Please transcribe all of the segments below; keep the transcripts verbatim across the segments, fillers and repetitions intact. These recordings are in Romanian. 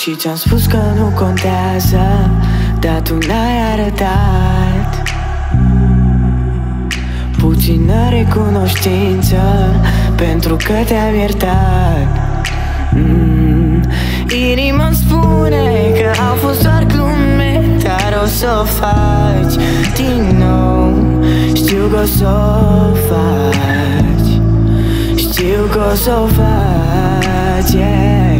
Și ți-am spus că nu contează, dar tu n-ai arătat puțină recunoștință pentru că te-am iertat. mm. Inima-mi spune că au fost doar glume, dar o să o faci din nou. Știu că o să o faci, știu că o să o faci, yeah.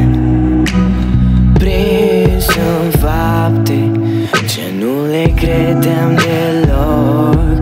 Prins în fapte ce nu le credeam deloc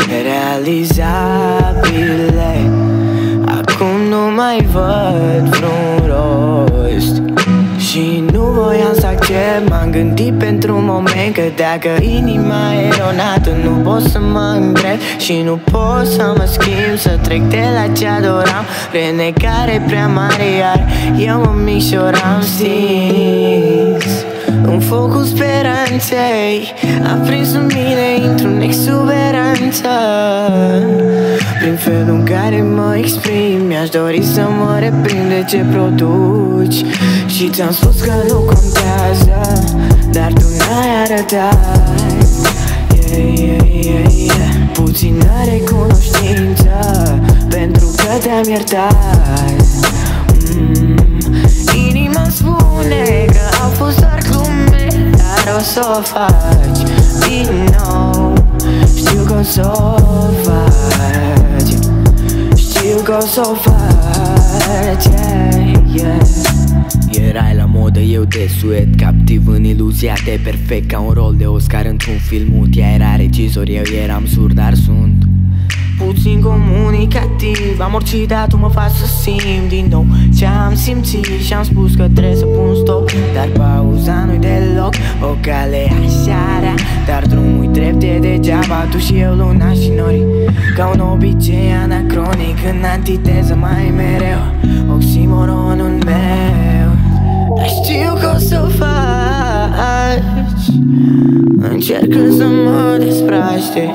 realizabile, acum nu mai văd vreun rost. Și nu voiam să accept, m-am gândit pentru un moment că dacă inima e eronată nu pot să mă îndrept și nu pot să mă schimb, să trec de la ce adoram. Renegare prea mare, iar eu mă micșoram stins în focul speranței, aprins în mine, intru în exuberanță. Prin felul în care mă exprim, mi-aș dori să mă reprind de ce produci. Și ți-am spus că nu contează, dar tu n-ai arătat, yeah, yeah, yeah, yeah. Puțină recunoștință pentru că te-am iertat. mm. Inima spune că au fost doar glume, dar o să o faci din nou. Știu că o să o faci, știu că o să o faci, yeah, yeah. Erai la modă, eu de suet, captiv în iluzia de perfect, ca un rol de Oscar într-un film mut. Ea era regizor, eu eram surd, dar sunt puțin comunicativ. Am orice, dar tu mă faci să simt din nou ce-am simțit și-am spus că trebuie să pun stop, dar pauza nu-i deloc o cale așa rea, dar drumul-i drept, e degeaba tu și eu, luna și nori, ca un obicei anacronic, în antiteză mai mereu, oximoronul meu. Dar știu că o să o faci, încercă să mă despraște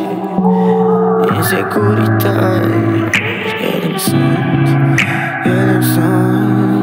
insecurități, ele-mi sunt, ele-mi sunt,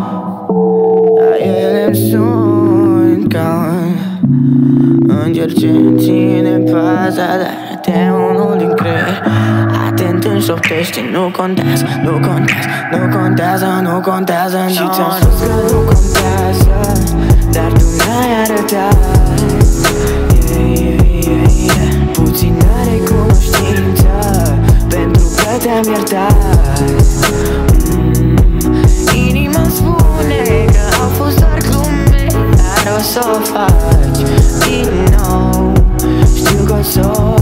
ele-mi sunt ca un înger ce-mi ține paza, dar de unul din creier atent înșoptește. Nu contează, nu contează, nu contează, nu contează. Și ți-am spus că nu contează, dar tu n-ai arătat, yeah, yeah, yeah, yeah. Puțină recunoștință pentru că te-am iertat. mm. Inima spune că au fost doar glume, dar o să o faci din nou. Știu că o să o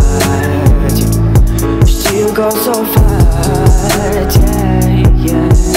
faci, știu că o să o faci, yeah, yeah.